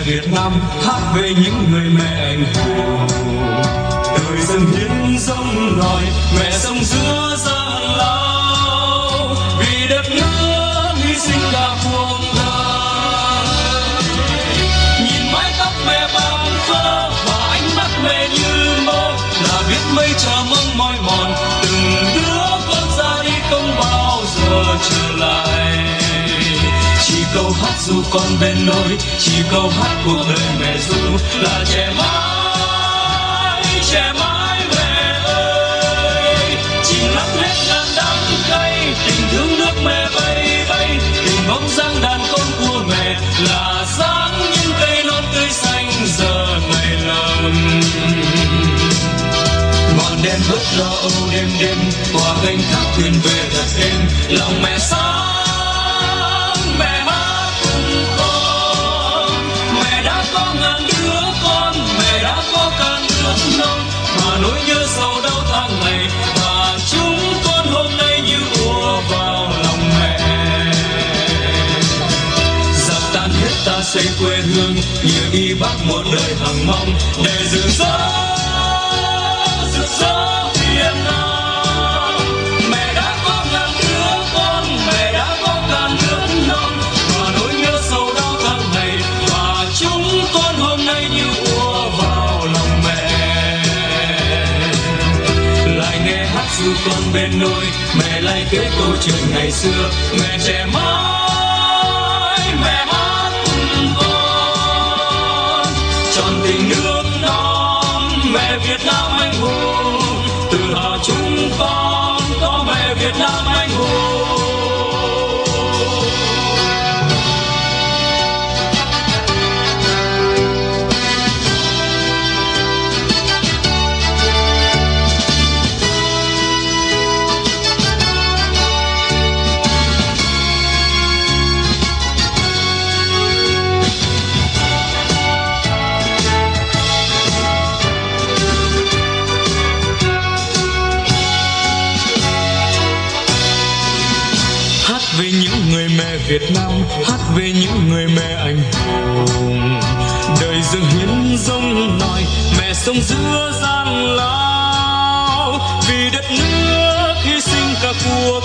Việt Nam, hát về những người mẹ anh hùng. Đời dâng hiến giống nòi, mẹ sống giữa gian lao, vì đất nước hy sinh cả cuộc đời. Nhìn mái tóc mẹ bạc phơ và ánh mắt mẹ như mơ, là biết mấy chờ mong mỏi mòn. Từng đứa con ra đi không bao giờ trở lại. Chỉ câu hát dù con bên nôi, chỉ câu hát cuộc đời mẹ ru, là trẻ mãi mẹ ơi. Chỉ lắng hết ngàn đắng cay, tình thương nước mẹ bay bay, tình bóng dáng đàn con của mẹ, là dáng những cây non tươi xanh giờ ngày lầm. Ngọn đèn bớt lo âu đêm đêm, qua kênh thác thuyền về thật êm, lòng mẹ sáng, mẹ hát cùng con. Mẹ đã có ngàn đứa con, mẹ đã có cả nước non, mà nỗi nhớ sầu đau tháng ngày, và chúng con hôm nay như ùa vào lòng mẹ. Giặc tan hết ta xây quê hương, như y bác một đời hằng mong, để rực rỡ Việt Nam. Mẹ đã có ngàn đứa con, mẹ đã có cả nước non, mà nỗi nhớ sầu đau tháng ngày, và chúng con hôm nay như ùa vào lòng mẹ. Lại nghe hát ru con bên nôi, mẹ lại kể câu chuyện ngày xưa, mẹ trẻ mãi mẹ hát cùng con. Tròn tình nước non, mẹ Việt Nam anh hùng, tự hào chúng con có mẹ Việt Nam anh hùng. Về những người mẹ Việt Nam, hát về những người mẹ anh hùng. Đời dâng hiến giống nòi, mẹ sống giữa gian lao, vì đất nước hy sinh cả cuộc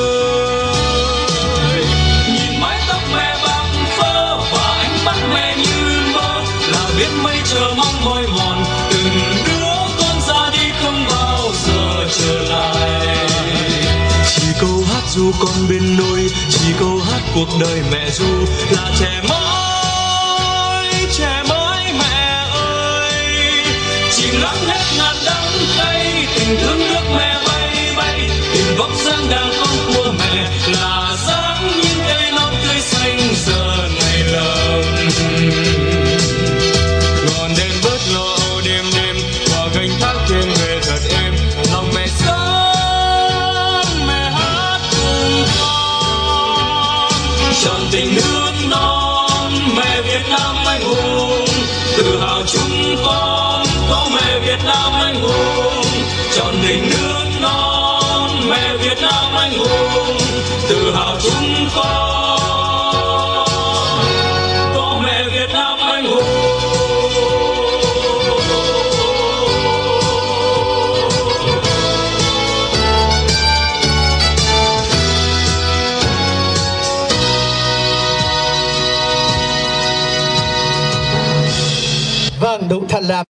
đời. Nhìn mái tóc mẹ bạc phơ và ánh mắt mẹ như mơ, là biết mấy chờ mong mỏi mòn. Từng đứa con ra đi không bao giờ trở lại. Chỉ câu hát ru con bên nôi, chỉ câu hát cuộc đời mẹ ru, là trẻ mãi mẹ ơi. Chìm lắng hết ngàn đắng cay, tình thương nước mẹ bay bay, tình vóc dáng đàn con của mẹ, là dáng những cây non tươi xanh giờ ngày lầm. Ngọn đèn bớt lo âu đêm đêm, qua kênh thác thuyền về thật êm, lòng mẹ tròn tình nước non, mẹ Việt Nam anh hùng, tự hào chúng con có mẹ Việt Nam anh hùng. Tròn tình nước non, mẹ Việt Nam anh hùng, tự hào chúng con có mẹ Việt Nam anh hùng. Vâng, đúng thật là